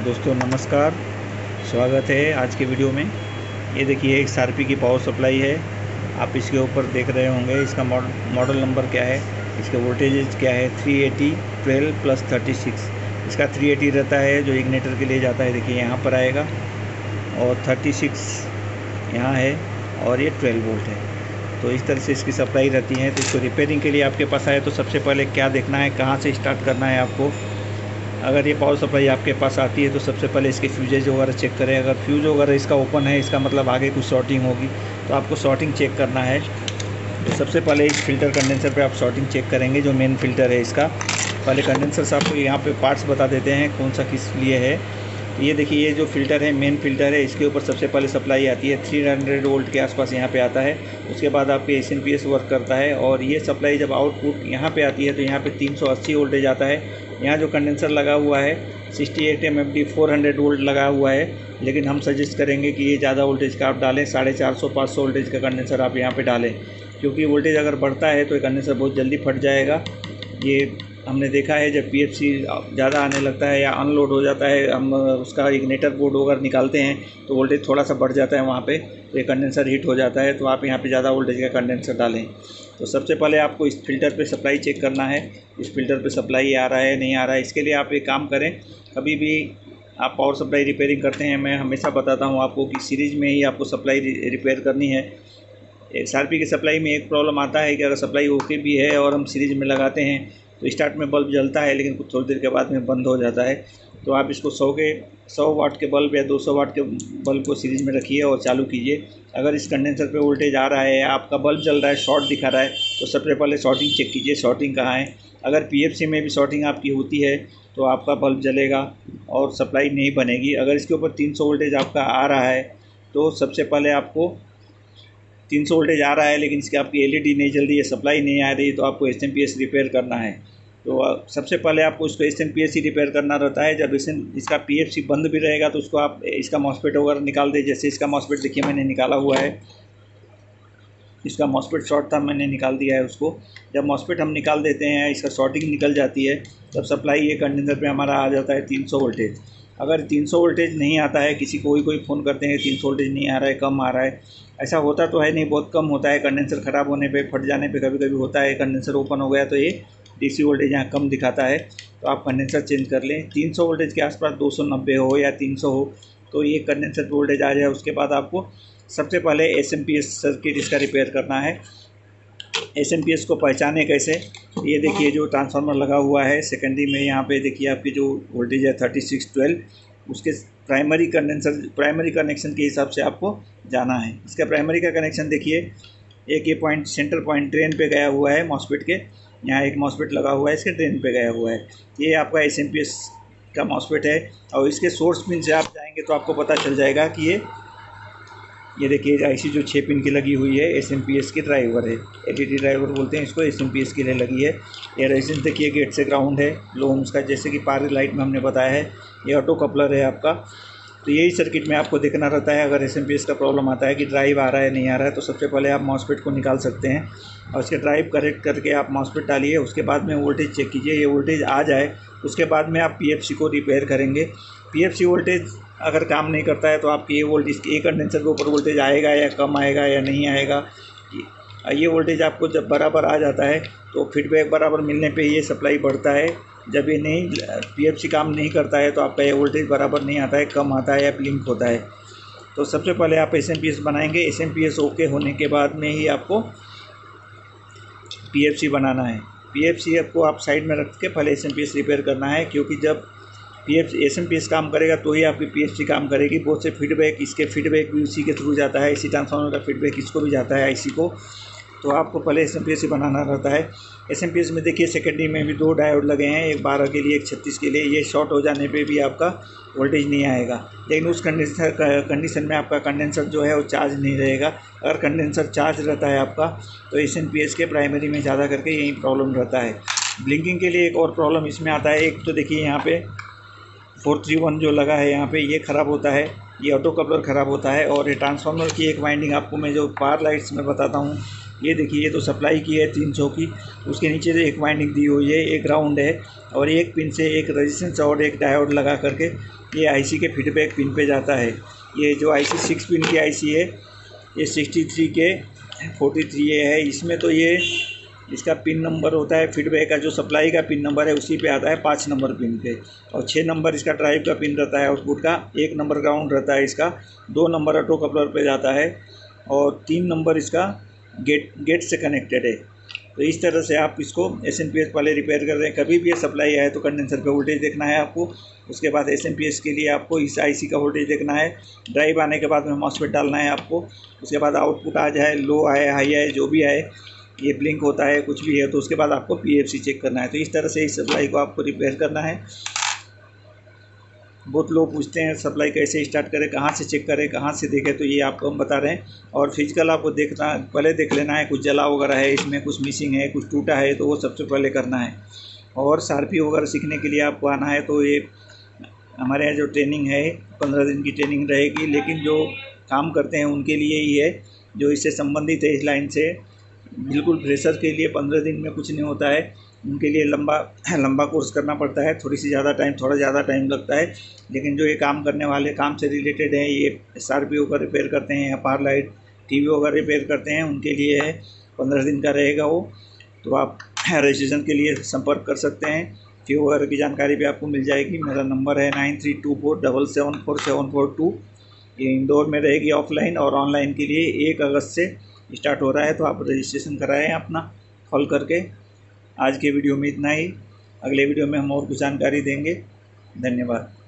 दोस्तों नमस्कार, स्वागत है आज के वीडियो में। ये देखिए एक सारपी की पावर सप्लाई है। आप इसके ऊपर देख रहे होंगे इसका मॉडल नंबर क्या है, इसके वोल्टेज क्या है। 380 12 प्लस 36 इसका 380 रहता है जो इग्निटर के लिए जाता है। देखिए यहाँ पर आएगा और 36 यहाँ है और ये 12 वोल्ट है। तो इस तरह से इसकी सप्लाई रहती है। तो इसको रिपेयरिंग के लिए आपके पास आए तो सबसे पहले क्या देखना है, कहाँ से स्टार्ट करना है आपको। अगर ये पावर सप्लाई आपके पास आती है तो सबसे पहले इसके फ्यूजेज वगैरह चेक करें। अगर फ्यूज वगैरह इसका ओपन है, इसका मतलब आगे कुछ शॉर्टिंग होगी, तो आपको शॉर्टिंग चेक करना है। तो सबसे पहले इस फिल्टर कंडेंसर पे आप शॉर्टिंग चेक करेंगे, जो मेन फिल्टर है इसका। पहले कंडेंसर से आपको यहाँ पे पार्ट्स बता देते हैं कौन सा किस लिए है। ये देखिए ये जो फ़िल्टर है, मेन फ़िल्टर है, इसके ऊपर सबसे पहले सप्लाई आती है 300 वोल्ट के आसपास यहाँ पे आता है। उसके बाद आपके SNPS वर्क करता है और ये सप्लाई जब आउटपुट यहाँ पे आती है तो यहाँ पे 380 वोल्टेज आता है। यहाँ जो कंडेंसर लगा हुआ है 68 MFD 400 वोल्ट लगा हुआ है, लेकिन हम सजेस्ट करेंगे कि ये ज़्यादा वोल्टेज का आप डालें। 450-500 वोल्टेज का कंडेंसर आप यहाँ पर डालें, क्योंकि वोल्टेज अगर बढ़ता है तो ये कंडेंसर बहुत जल्दी फट जाएगा। ये हमने देखा है जब PFC ज़्यादा आने लगता है या अनलोड हो जाता है, हम उसका इग्निटर बोर्ड वगैरह निकालते हैं तो वोल्टेज थोड़ा सा बढ़ जाता है वहाँ पे, तो ये कंडेंसर हीट हो जाता है। तो आप यहाँ पे ज़्यादा वोल्टेज का कंडेंसर डालें। तो सबसे पहले आपको इस फिल्टर पे सप्लाई चेक करना है, इस फिल्टर पे सप्लाई आ रहा है नहीं आ रहा है। इसके लिए आप एक काम करें, कभी भी आप पावर सप्लाई रिपेयरिंग करते हैं, मैं हमेशा बताता हूँ आपको कि सीरीज़ में ही आपको सप्लाई रिपेयर करनी है। SRP की सप्लाई में एक प्रॉब्लम आता है कि अगर सप्लाई ओके भी है और हम सीरीज में लगाते हैं तो स्टार्ट में बल्ब जलता है, लेकिन कुछ थोड़ी देर के बाद में बंद हो जाता है। तो आप इसको 100 वाट के बल्ब या 200 वाट के बल्ब को सीरीज में रखिए और चालू कीजिए। अगर इस कंडेंसर पे वोल्टेज आ रहा है, आपका बल्ब जल रहा है, शॉर्ट दिखा रहा है, तो सबसे पहले शॉर्टिंग चेक कीजिए, शॉर्टिंग कहाँ है। अगर PFC में भी शॉर्टिंग आपकी होती है तो आपका बल्ब जलेगा और सप्लाई नहीं बनेगी। अगर इसके ऊपर 300 वोल्टेज आपका आ रहा है तो सबसे पहले आपको 300 वोल्टेज आ रहा है लेकिन इसकी आपकी LED नहीं जल रही है, सप्लाई नहीं आ रही, तो आपको SNPS रिपेयर करना है। तो सबसे पहले आपको इसको SNPS ही रिपेयर करना रहता है। जब इसका PFC बंद भी रहेगा तो उसको आप इसका मॉसफेट वगैरह निकाल दें। जैसे इसका मॉसफेट देखिए मैंने निकाला हुआ है, इसका मॉसफेट शॉर्ट था, मैंने निकाल दिया है उसको। जब मॉसफेट हम निकाल देते हैं, इसका शॉर्टिंग निकल जाती है, तब सप्लाई ये कंडेंसर पे हमारा आ जाता है 300 वोल्टेज। अगर 300 वोल्टेज नहीं आता है, किसी कोई फ़ोन करते हैं 300 वोल्टेज नहीं आ रहा है, कम आ रहा है, ऐसा होता तो है नहीं, बहुत कम होता है। कंडेंसर ख़राब होने पे, फट जाने पे कभी कभी होता है। कंडेंसर ओपन हो गया तो ये DC वोल्टेज यहाँ कम दिखाता है, तो आप कंडेंसर चेंज कर लें। 300 वोल्टेज के आसपास 290 हो या 300 हो तो ये कंडेंसर वोल्टेज आ जाए। उसके बाद आपको सबसे पहले SNPS सर्किट इसका रिपेयर करना है। SNPS को पहचाने कैसे, ये देखिए जो ट्रांसफार्मर लगा हुआ है सेकेंडरी में, यहाँ पे देखिए आपकी जो वोल्टेज है 3612, उसके प्राइमरी कनेक्शन के हिसाब से आपको जाना है। इसका प्राइमरी का कनेक्शन देखिए, एक ये पॉइंट सेंटर पॉइंट ड्रेन पे गया हुआ है मॉसफेट के, यहाँ एक मॉसफेट लगा हुआ है, इसके ड्रेन पे गया हुआ है। ये आपका SNPS का मॉसफेट है। और इसके सोर्स पिन से आप जाएंगे तो आपको पता चल जाएगा कि ये देखिए IC जो 6 पिन की लगी हुई है SNPS की ड्राइवर है, LED ड्राइवर बोलते हैं इसको, SNPS के लिए लगी है। ये रेजिस्टेंस देखिए गेट से ग्राउंड है, लो ओम्स का, जैसे कि पावर लाइट में हमने बताया है। ये ऑटो कपलर है आपका। तो यही सर्किट में आपको देखना रहता है। अगर SNPS का प्रॉब्लम आता है कि ड्राइव आ रहा है नहीं आ रहा है, तो सबसे पहले आप मॉसफेट को निकाल सकते हैं और उसके ड्राइव करेक्ट करके आप मॉसफेट डालिए। उसके बाद में वोल्टेज चेक कीजिए, ये वोल्टेज आ जाए उसके बाद में आप PFC को रिपेयर करेंगे। PFC वोल्टेज अगर काम नहीं करता है तो आपकी ये वोल्टेज, एक कंडेंसर के ऊपर वोल्टेज आएगा या कम आएगा या नहीं आएगा। ये वोल्टेज आपको जब बराबर आ जाता है तो फीडबैक बराबर मिलने पे ये सप्लाई बढ़ता है। जब ये नहीं, PFC काम नहीं करता है तो आपका ये वोल्टेज बराबर नहीं आता है, कम आता है या ब्लिंक होता है। तो सबसे पहले आप SNPS बनाएंगे। SNPS ओके होने के बाद में ही आपको PFC बनाना है। PFC आपको आप साइड में रख के पहले SNPS रिपेयर करना है, क्योंकि जब SNPS काम करेगा तो ही आपकी PFC काम करेगी। बहुत से फीडबैक, इसके फीडबैक भी उसी के थ्रू जाता है, इसी ट्रांसफार्मर का फीडबैक इसको भी जाता है IC को। तो आपको पहले SNPS ही बनाना रहता है। SNPS में देखिए सेकेंडरी में भी 2 डायोड लगे हैं, एक 12 के लिए एक 36 के लिए। ये शॉर्ट हो जाने पे भी आपका वोल्टेज नहीं आएगा, लेकिन उस कंडीशन में आपका कंडेंसर जो है वो चार्ज नहीं रहेगा। अगर कंडेंसर चार्ज रहता है आपका तो SNPS के प्राइमरी में ज़्यादा करके यही प्रॉब्लम रहता है। ब्लिंकिंग के लिए एक और प्रॉब्लम इसमें आता है। एक तो देखिए यहाँ पे 431 जो लगा है यहाँ पे, ये ख़राब होता है। ये ऑटो कपलर ख़राब होता है। और ये ट्रांसफार्मर की एक वाइंडिंग आपको मैं जो पावर लाइट्स में बताता हूँ, ये देखिए, ये तो सप्लाई की है 300 की, उसके नीचे जो एक वाइंडिंग दी हुई है, एक ग्राउंड है और एक पिन से एक रेजिस्टेंस और एक डायोड लगा करके ये आईसी के फीडबैक पिन पे जाता है। ये जो आईसी 6 पिन की आईसी है, ये 63 के 43A है। इसमें तो ये इसका पिन नंबर होता है फीडबैक का, जो सप्लाई का पिन नंबर है उसी पे आता है 5 नंबर पिन पे, और 6 नंबर इसका ड्राइव का पिन रहता है आउटपुट का, 1 नंबर ग्राउंड रहता है इसका, 2 नंबर ऑटो कपलर पे जाता है और 3 नंबर इसका गेट से कनेक्टेड है। तो इस तरह से आप इसको SMPS वाले रिपेयर कर रहे हैं। कभी भी ये सप्लाई आए तो कंडेंसर पे वोल्टेज देखना है आपको, उसके बाद SMPS के लिए आपको इस आईसी का वोल्टेज देखना है, ड्राइव आने के बाद में मॉसफेट डालना है आपको, उसके बाद आउटपुट आ जाए, लो आए, हाई आए, जो भी आए, ये ब्लिंक होता है, कुछ भी है, तो उसके बाद आपको PFC चेक करना है। तो इस तरह से इस सप्लाई को आपको रिपेयर करना है। बहुत लोग पूछते हैं सप्लाई कैसे स्टार्ट करें, कहाँ से चेक करें, कहाँ से देखें, तो ये आपको हम बता रहे हैं। और फिजिकल आपको देखना, पहले देख लेना है, कुछ जला वगैरह है इसमें, कुछ मिसिंग है, कुछ टूटा है, तो वो सबसे पहले करना है। और सारपी वगैरह सीखने के लिए आपको आना है, तो ये हमारे यहाँ जो ट्रेनिंग है 15 दिन की ट्रेनिंग रहेगी, लेकिन जो काम करते हैं उनके लिए ही है, जो इससे संबंधित है, इस लाइन से। बिल्कुल फ्रेशर के लिए 15 दिन में कुछ नहीं होता है, उनके लिए लंबा कोर्स करना पड़ता है, थोड़ा ज़्यादा टाइम लगता है। लेकिन जो ये काम करने वाले, काम से रिलेटेड हैं, ये SRP वगैरह रिपेयर करते हैं या पावर लाइट, TV वगैरह रिपेयर करते हैं, उनके लिए है, 15 दिन का रहेगा वो। तो आप रजिस्ट्रेशन के लिए संपर्क कर सकते हैं। फी वगैरह की जानकारी भी आपको मिल जाएगी। मेरा नंबर है 9324774742। ये इंदौर में रहेगी ऑफलाइन, और ऑनलाइन के लिए 1 अगस्त से स्टार्ट हो रहा है, तो आप रजिस्ट्रेशन कराएँ अपना कॉल करके। आज के वीडियो में इतना ही, अगले वीडियो में हम और कुछ जानकारी देंगे। धन्यवाद।